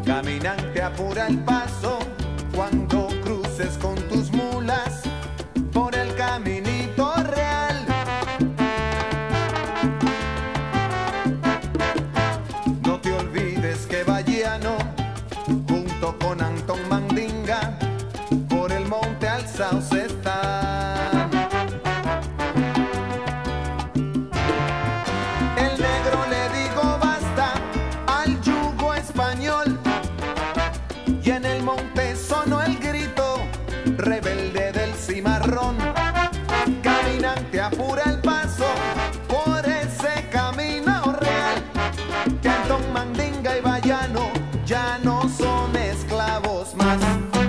Caminante, apura el paso cuando cruces con tus mulas por el caminito real. No te olvides que Vallano, junto con Antón Mandinga, por el monte alzados está. El negro le digo basta al yugo español, y en el monte sonó el grito rebelde del cimarrón. Caminante, apura el paso por ese camino real, que Antón Mandinga y Vallano ya no son esclavos más.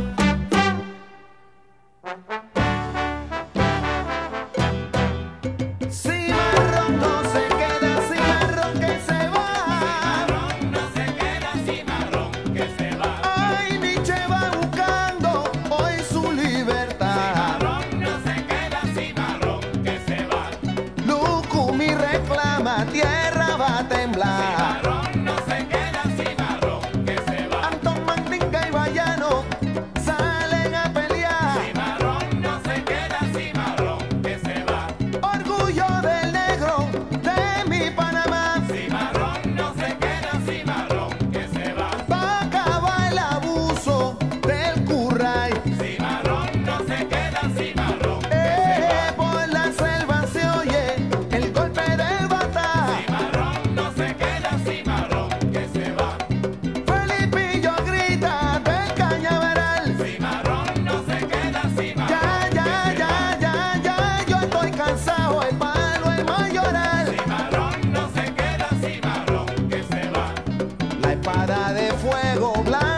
Cimarrón no se queda, cimarrón que se va. Cimarrón no se queda, cimarrón que se va. Ay, Nietzsche va buscando hoy su libertad. Cimarrón no se queda, cimarrón que se va. Lucumí reclama, tierra va a temblar. Cimarrón no se queda, cimarrón que se va. Antón Mandinga y Vallano salen a pelear. Cimarrón no se queda, cimarrón que se va. Orgullo del negro de mi Panamá. Cimarrón no se queda, cimarrón que se va. Pa' acabar el abuso del curray. Cimarrón no se queda, cimarrón que se va. Por la selva se oye el golpe del batá. Cimarrón no se queda, cimarrón que se va. Felipillo grita del cañaveral. Cimarrón no se queda, cimarrón Ya, yo estoy cansado, el palo es mayoral. Cimarrón no se queda, cimarrón que se va. La espada de fuego blanco